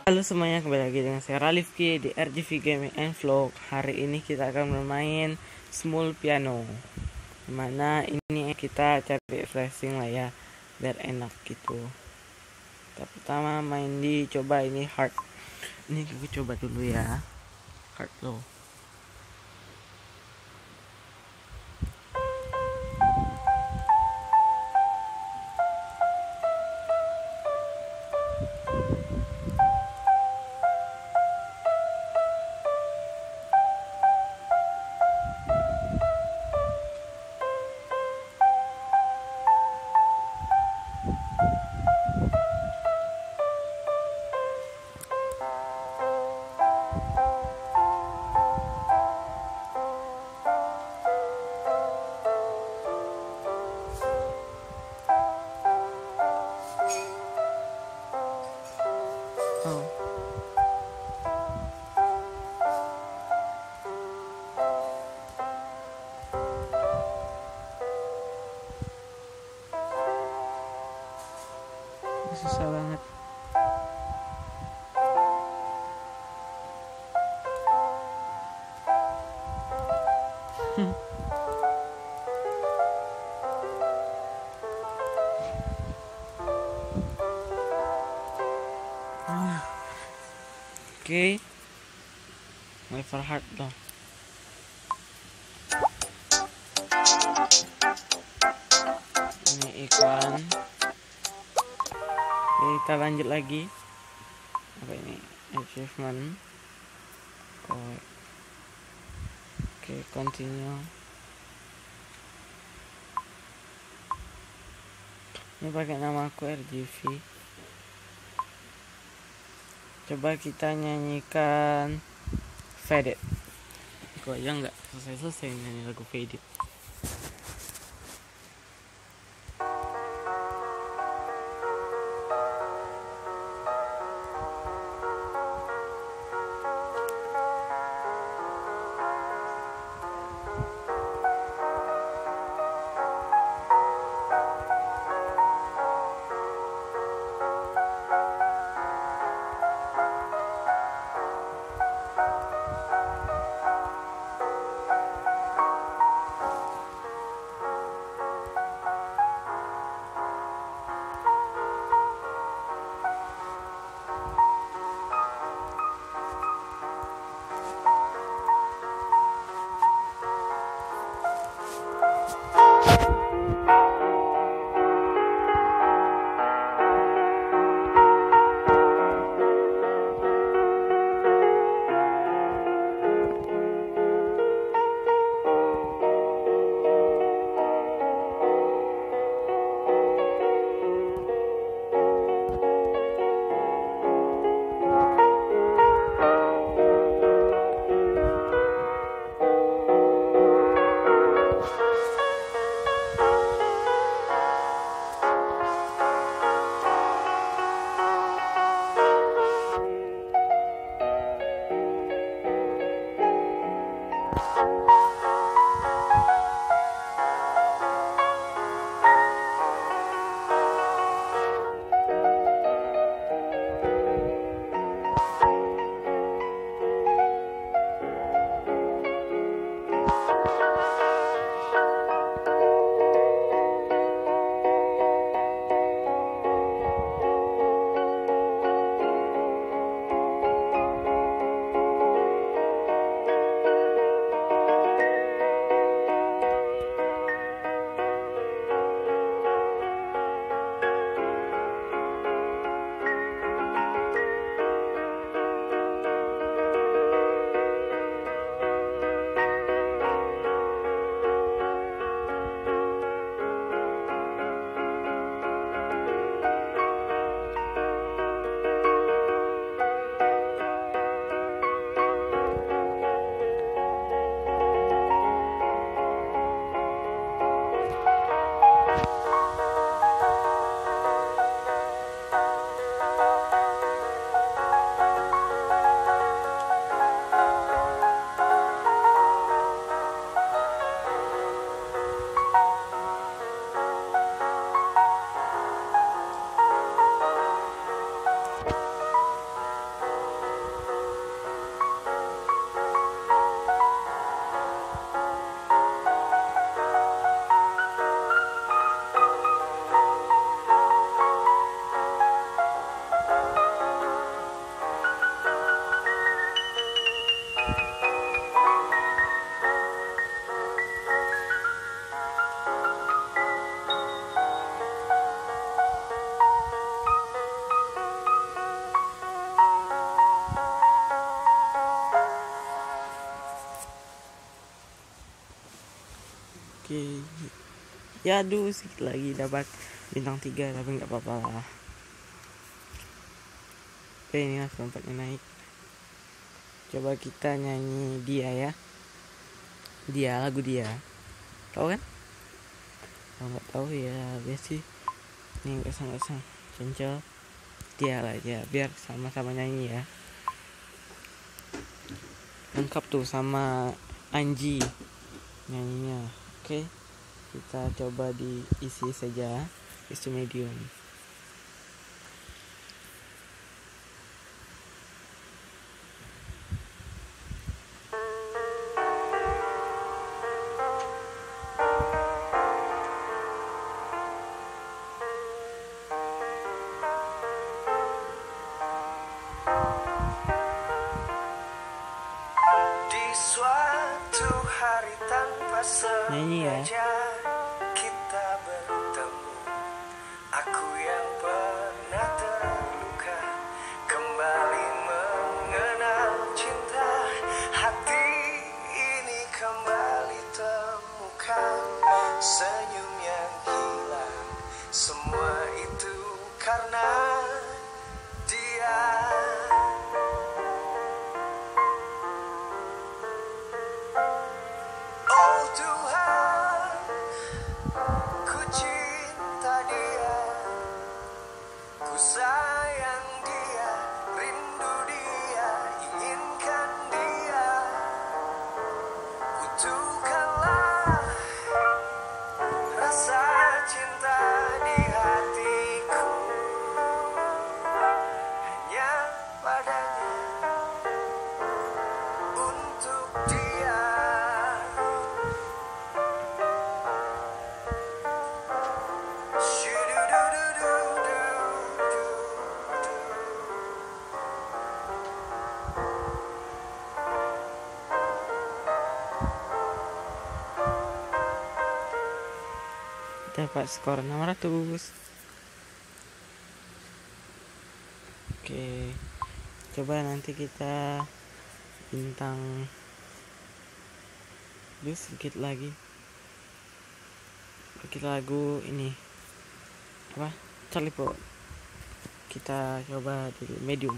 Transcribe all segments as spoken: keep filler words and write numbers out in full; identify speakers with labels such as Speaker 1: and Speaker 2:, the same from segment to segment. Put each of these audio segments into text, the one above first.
Speaker 1: Halo semuanya, kembali lagi dengan saya Ralifki di R G V Gaming and Vlog. Hari ini kita akan bermain Small Piano, dimana ini kita cari flashing lah ya, biar enak gitu. Kita pertama main di coba ini hard. Ini kita coba dulu ya, hard low. Oh. Susah banget. Oke, okay. Never hard dong. Ini iklan. Oke, kita lanjut lagi. Apa ini? Achievement. Oh. Oke, continue. Ini pakai nama aku R G V. Coba kita nyanyikan Faded. Kok ya nggak selesai-selesai nyanyi lagu Faded. Oke, ya aduh sedikit lagi dapat bintang tiga, tapi nggak apa-apa lah. Oke, ini langsung tempatnya naik. Coba kita nyanyi dia ya. Dia, lagu dia. Tahu kan? Kalau nggak tahu ya biasa sih. Ini nggak sang nggak sang cencel. Dia lah ya, biar sama-sama nyanyi ya. Lengkap tuh sama Anji nyanyinya. Oke, kita coba diisi saja, isi medium.
Speaker 2: Di suatu hari tanpa
Speaker 1: Nyanyi ya.
Speaker 2: sengaja kita bertemu. Aku yang pernah terluka kembali mengenal cinta. Hati ini kembali temukan senyum yang hilang. Semua itu karena dia. Oh Tuhan, ku cinta dia, ku sayang dia, rindu dia, inginkan dia. Kutukanlah rasa cinta di hatiku hanya padanya, untuk dia.
Speaker 1: Dapat skor enam ratus. Oke, coba nanti kita bintang dulu sedikit lagi. Kita lagu ini apa? Charlie Puth. Kita coba di medium.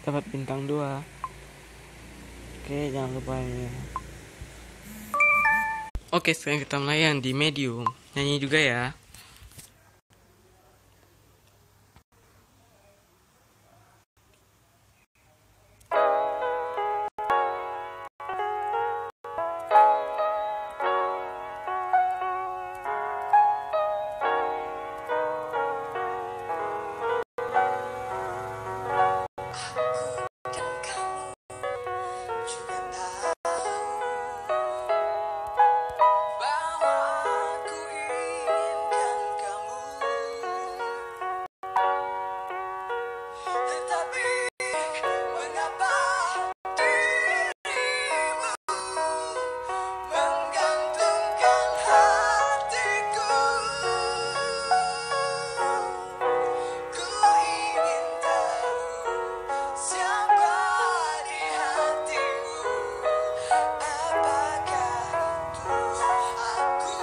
Speaker 1: dapat bintang dua. Oke, jangan lupa ya. Oke, sekarang kita mulai yang di medium. Nyanyi juga ya.
Speaker 2: Dan kamu juga tahu bahwa aku inginkan kamu. Tetapi mengapa dirimu menggantungkan hatiku? Ku ingin tahu siapa di hatimu. Apakah itu aku?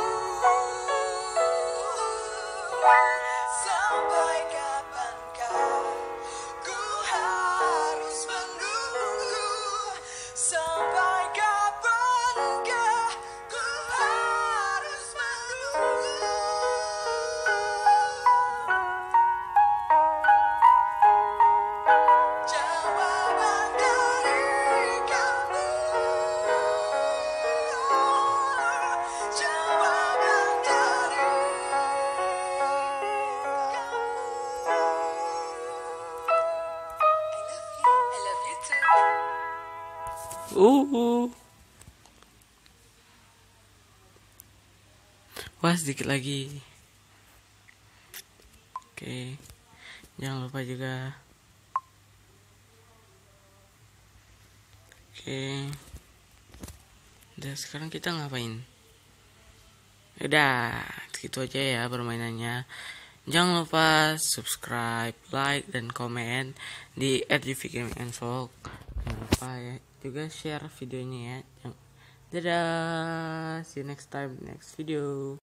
Speaker 2: Sampai kapankah ku harus menunggu? Sampai kapankah ku harus menunggu? Jawaban dari kamu, jawaban dari kamu. I love you, I love you too.
Speaker 1: Uh. Wah, sedikit lagi. Oke. Jangan lupa juga. Oke. Udah, sekarang kita ngapain? Udah, gitu aja ya permainannya. Jangan lupa subscribe, like, dan komen di R G V Gaming and Vlog. Jangan lupa ya juga share videonya ya. Dadah, see you next time, next video.